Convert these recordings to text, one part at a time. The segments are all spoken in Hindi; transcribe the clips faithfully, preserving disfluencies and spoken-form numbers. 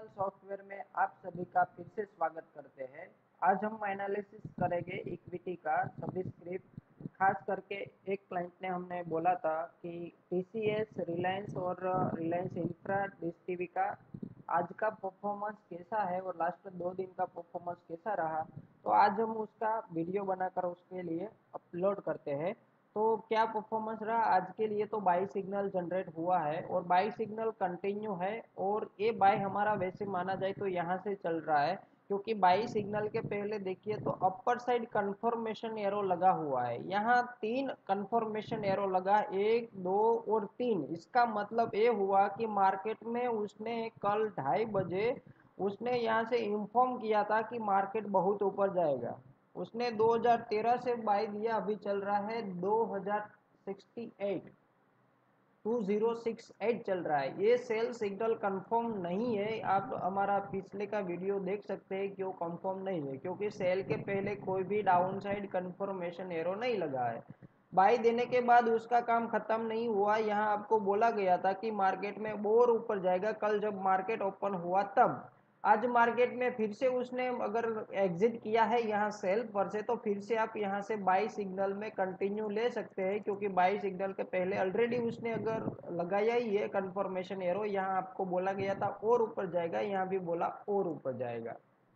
सॉफ्टवेयर में आप सभी का फिर से स्वागत करते हैं। आज हम एनालिसिस करेंगे इक्विटी का सभी स्क्रिप्ट। खास करके एक क्लाइंट ने हमने बोला था कि टीसीएस, रिलायंस और रिलायंस इंफ्रा डिश टीवी का आज का परफॉर्मेंस कैसा है और लास्ट दो दिन का परफॉर्मेंस कैसा रहा। तो आज हम उसका वीडियो बनाकर उसके लिए अपलोड करते हैं। तो क्या परफॉर्मेंस रहा आज के लिए, तो बाई सिग्नल जनरेट हुआ है और बाई सिग्नल कंटिन्यू है और ये बाई हमारा वैसे माना जाए तो यहाँ से चल रहा है, क्योंकि बाई सिग्नल के पहले देखिए तो अपर साइड कंफर्मेशन एरो लगा हुआ है। यहाँ तीन कंफर्मेशन एरो लगा, एक दो और तीन। इसका मतलब ये हुआ कि मार्केट में उसने कल ढाई बजे उसने यहाँ से इन्फॉर्म किया था कि मार्केट बहुत ऊपर जाएगा। उसने दो हज़ार तेरह से बाई दिया, अभी चल रहा है दो हज़ार अड़सठ, दो हज़ार अड़सठ चल रहा है। ये सेल सिग्नल कंफर्म नहीं है। आप हमारा पिछले का वीडियो देख सकते हैं क्यों कंफर्म नहीं है, क्योंकि सेल के पहले कोई भी डाउन साइड कंफर्मेशन एरो नहीं लगा है। बाई देने के बाद उसका काम खत्म नहीं हुआ। यहाँ आपको बोला गया था कि मार्केट में और ऊपर जाएगा। कल जब मार्केट ओपन हुआ तब आज मार्केट में फिर से उसने अगर एग्जिट किया है यहाँ सेल पर से, तो फिर से आप यहाँ से बाई सिग्नल में कंटिन्यू ले सकते हैं, क्योंकि बाई सिग्नल के पहले ऑलरेडी उसने अगर लगाया ही है कंफर्मेशन एरो। यहाँ आपको बोला गया था और ऊपर जाएगा, यहाँ भी बोला और ऊपर जाएगा।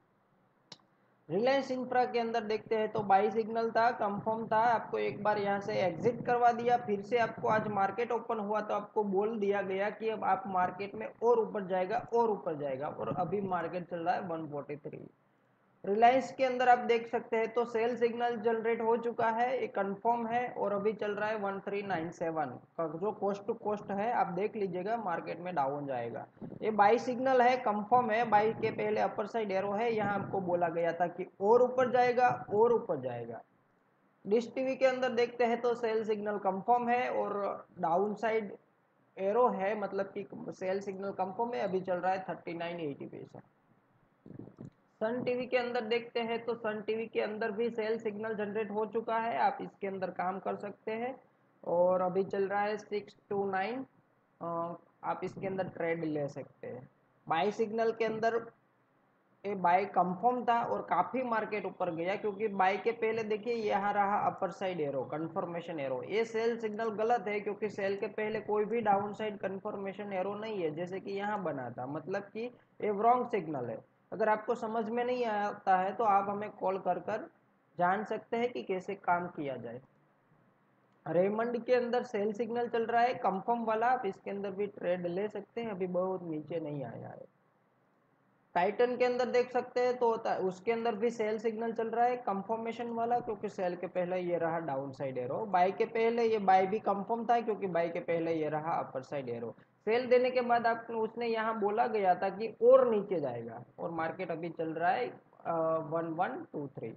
रिलायंस इंफ्रा के अंदर देखते हैं तो बाई सिग्नल था, कंफर्म था, आपको एक बार यहाँ से एग्जिट करवा दिया। फिर से आपको आज मार्केट ओपन हुआ तो आपको बोल दिया गया कि अब आप मार्केट में और ऊपर जाएगा और ऊपर जाएगा, और अभी मार्केट चल रहा है एक सौ तैंतालीस। रिलायंस के अंदर आप देख सकते हैं तो सेल सिग्नल जनरेट हो चुका है, ये कंफर्म है और अभी चल रहा है तेरह सौ सत्तानवे। जो कोस्ट टू कोस्ट है आप देख लीजिएगा, मार्केट में डाउन जाएगा। ये बाई सिग्नल है, कंफर्म है। बाई के पहले अपर साइड एरो है, यहाँ आपको बोला गया था कि और ऊपर जाएगा और ऊपर जाएगा। डिश टीवी के अंदर देखते हैं तो सेल सिग्नल कंफर्म है और डाउन साइड एरो है, मतलब कि सेल सिग्नल कंफर्म है। अभी चल रहा है थर्टी नाइन एटी पैसा। सन टीवी के अंदर देखते हैं तो सन टीवी के अंदर भी सेल सिग्नल जनरेट हो चुका है, आप इसके अंदर काम कर सकते हैं और अभी चल रहा है सिक्स टू नाइन। आप इसके अंदर ट्रेड ले सकते हैं। बाई सिग्नल के अंदर ये बाई कंफर्म था और काफ़ी मार्केट ऊपर गया, क्योंकि बाई के पहले देखिए यहाँ रहा upper side arrow, confirmation arrow. ये सेल सिग्नल गलत है, क्योंकि सेल के पहले कोई भी डाउन साइड कंफर्मेशन एरो नहीं है, जैसे कि यहाँ बना था, मतलब कि ये रॉन्ग सिग्नल है। अगर आपको समझ में नहीं आता है तो आप हमें कॉल कर कर जान सकते हैं कि कैसे काम किया जाए। रेमंड के अंदर सेल सिग्नल चल रहा है कंफर्म वाला, आप इसके अंदर भी ट्रेड ले सकते हैं, अभी बहुत नीचे नहीं आया है। टाइटन के अंदर देख सकते हैं तो उसके अंदर भी सेल सिग्नल चल रहा है कंफर्मेशन वाला, क्योंकि सेल के पहले ये रहा डाउन साइड एरो। बाई के पहले ये बाई भी कंफर्म था, क्योंकि बाई के पहले ये रहा अपर साइड एरो। सेल देने के बाद आपको उसने यहाँ बोला गया था कि और नीचे जाएगा, और मार्केट अभी चल रहा है one one two three.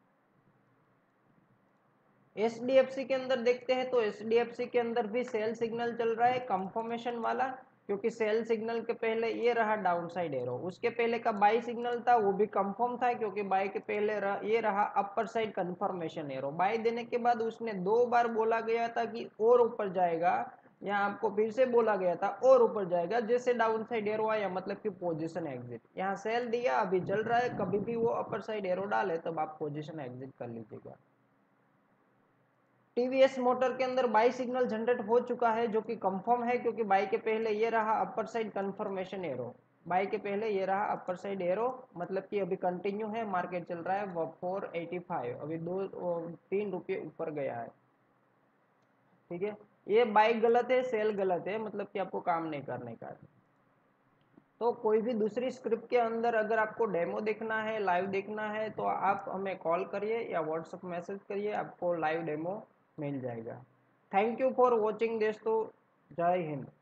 H D F C के अंदर देखते हैं तो एच डी एफ सी के अंदर भी सेल सिग्नल चल रहा है कंफर्मेशन वाला, क्योंकि सेल सिग्नल के पहले ये रहा डाउन साइड एरो। उसके पहले का बाई सिग्नल था, वो भी कंफर्म था, क्योंकि बाई के पहले रहा, ये रहा upper side confirmation arrow. Buy देने के बाद उसने दो बार बोला गया था कि और ऊपर जाएगा, यहाँ आपको फिर से बोला गया था और ऊपर जाएगा। जैसे डाउन साइड एरो आया मतलब कि पोजीशन एग्जिट। यहाँ सेल दिया, अभी चल रहा है, कभी भी वो अपर साइड एरो डाले तब आप पोजीशन एग्जिट कर लीजिएगा। टीवीएस मोटर के अंदर बाई सिग्नल जनरेट हो चुका है, जो कि कंफर्म है, क्योंकि बाई के पहले ये रहा upper side confirmation arrow. Buy के पहले ये रहा अपर साइड एरो, मतलब कि अभी कंटिन्यू है, मार्केट चल रहा है फोर एटी फाइव, अभी दो तीन रुपये ऊपर गया है। ठीक है, ये बाई गलत है, सेल गलत है, मतलब कि आपको काम नहीं करने का। तो कोई भी दूसरी स्क्रिप्ट के अंदर अगर आपको डेमो देखना है, लाइव देखना है, तो आप हमें कॉल करिए या व्हाट्सएप मैसेज करिए, आपको लाइव डेमो मिल जाएगा। थैंक यू फॉर वॉचिंग दोस्तों, जय हिंद।